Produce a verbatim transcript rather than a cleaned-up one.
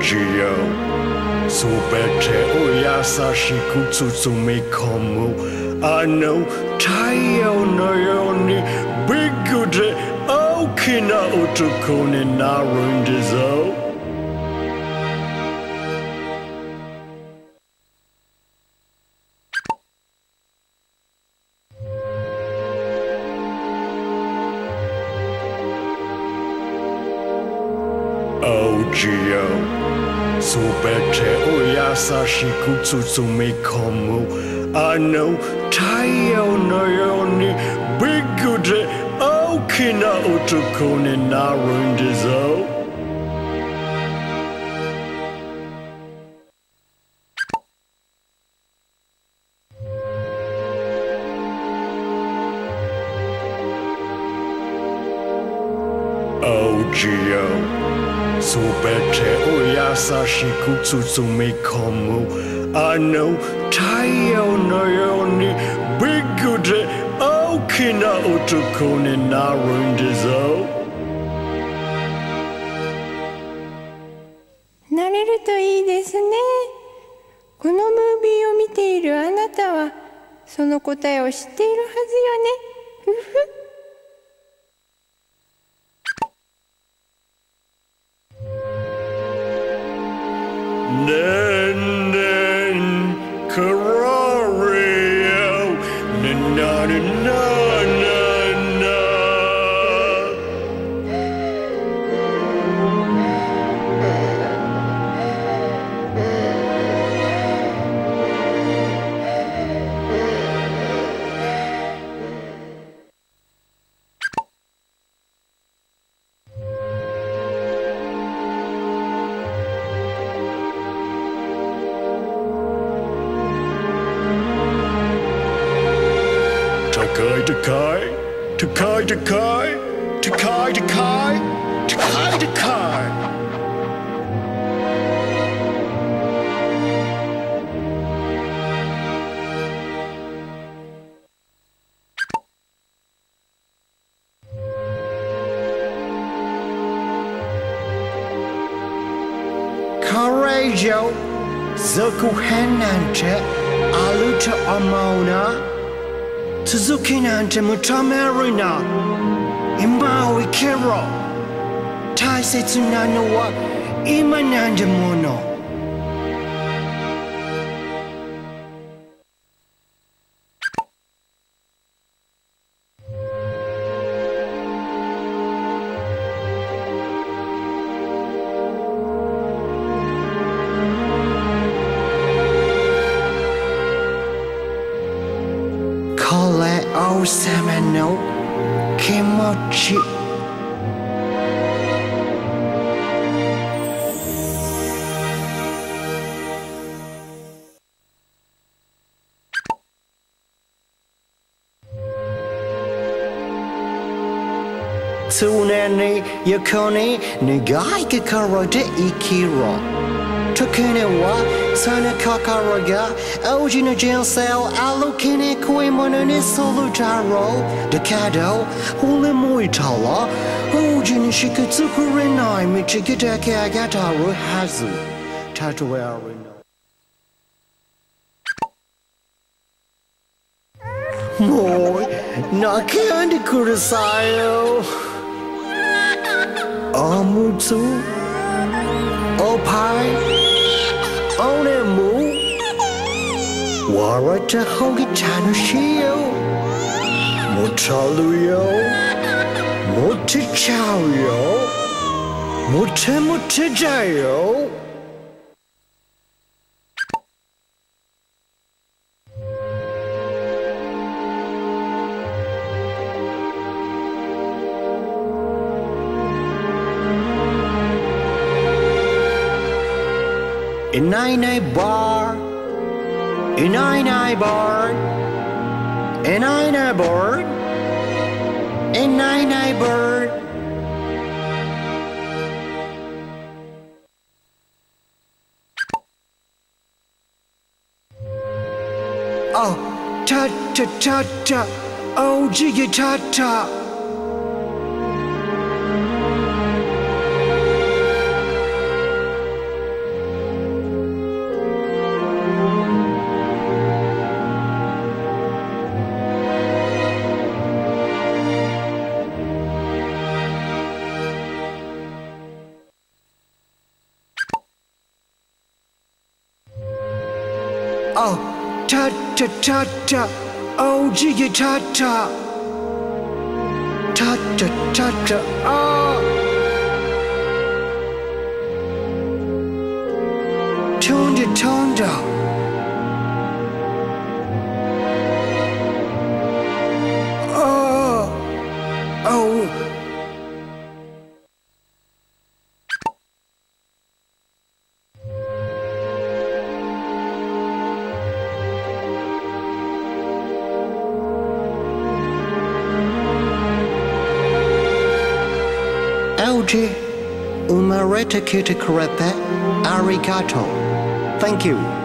只有苏北铁欧亚萨西古祖祖没空木，阿努太阳那有你比古的奥基那乌图库尼那人的走。哦，只有苏北铁欧亚萨西古祖祖没空木，阿努太阳那有你比古的奥基那乌图库尼那人的走。哦，只有苏北铁欧亚萨西古祖祖没空木，阿努太阳那有你比古的奥基那乌图库尼那人的走。 なれるといいですね。このムービーを見ているあなたはその答えを知っているはずよね。ふふ。 Nen nen Carario na na na na na. Takai takai, takai takai, takai takai, takai takai. Coraggio, Zoku Henante, Aluta Amona. Suzuki nante mutamerina Imawi kero Taisetsu nano wa ima nande mono. Kole o sama no kimochi. Tsuneni yakoni nigai kakaro de ikiro. Tokene wa sana kakaraga oji no jinsel alukine koimono ni solutaro dekado hule muitala oji ni shikutsukure nai michigitake agataru hazu tatuari no. Moi nakandi kurusayo Amutsu Opai Onemu Warata Hogitano Shio Mutaluyo Mutichayo Mutemutajayo. Inai bar, inai bar, inai bird, inai bird. Oh, ta ta ta ta, oh jiggy ta ta. たったたったおじぎたったたったたったあ飛んで飛んだああおおじ生まれてきてくれてありがとう Thank you